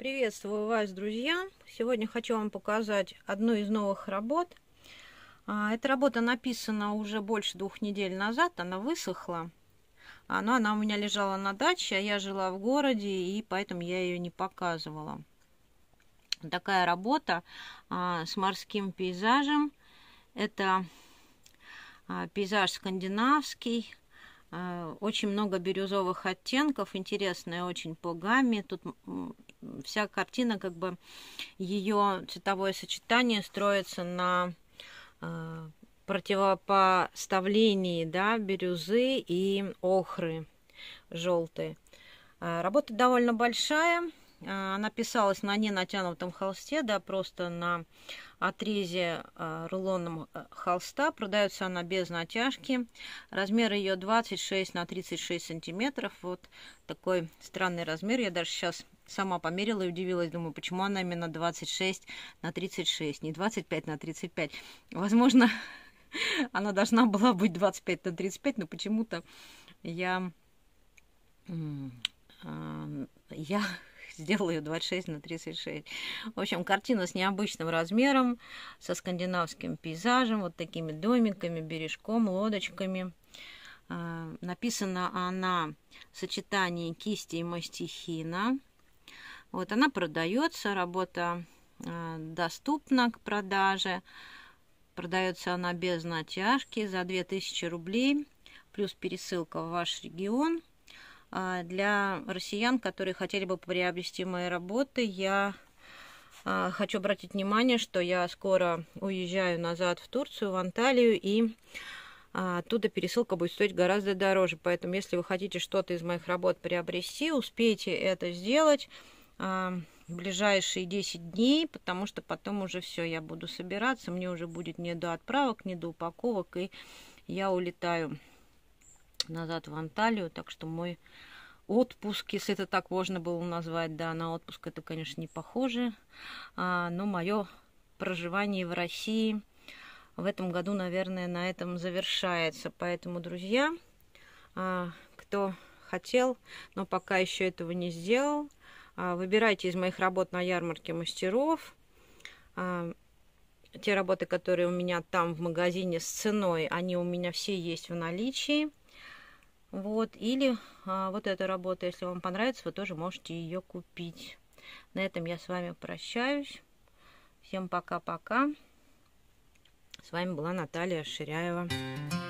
Приветствую вас, друзья! Сегодня хочу вам показать одну из новых работ. Эта работа написана уже больше 2 недель назад, она высохла. Но она у меня лежала на даче, а я жила в городе, и поэтому я ее не показывала. Такая работа с морским пейзажем. Это пейзаж скандинавский. Очень много бирюзовых оттенков, интересная очень по гамме. Тут вся картина, как бы ее цветовое сочетание строится на противопоставлении, да, бирюзы и охры желтые. Работа довольно большая. Она писалась на ненатянутом холсте, да, просто на отрезе рулонном холста. Продается она без натяжки. Размер ее 26 на 36 сантиметров. Вот такой странный размер. Я даже сейчас сама померила и удивилась. Думаю, почему она именно 26 на 36, не 25 на 35. Возможно, она должна была быть 25 на 35, но почему-то я сделала ее 26 на 36. В общем, картина с необычным размером, со скандинавским пейзажем, вот такими домиками, бережком, лодочками. Написана она в сочетании кисти и мастихина. Вот она продается, работа доступна к продаже. Продается она без натяжки за 2000 рублей, плюс пересылка в ваш регион. Для россиян, которые хотели бы приобрести мои работы, я хочу обратить внимание, что я скоро уезжаю назад в Турцию, в Анталию, и оттуда пересылка будет стоить гораздо дороже. Поэтому, если вы хотите что-то из моих работ приобрести, успейте это сделать в ближайшие 10 дней, потому что потом уже все, я буду собираться, мне уже будет не до отправок, не до упаковок, и я улетаю назад в Анталию, так что мой отпуск, если это так можно было назвать, да, на отпуск это, конечно, не похоже, но мое проживание в России в этом году, наверное, на этом завершается. Поэтому, друзья, кто хотел, но пока еще этого не сделал, выбирайте из моих работ на ярмарке мастеров. Те работы, которые у меня там в магазине с ценой, они у меня все есть в наличии. Вот, или вот эта работа, если вам понравится, вы тоже можете ее купить. На этом я с вами прощаюсь. Всем пока-пока. С вами была Наталья Ширяева.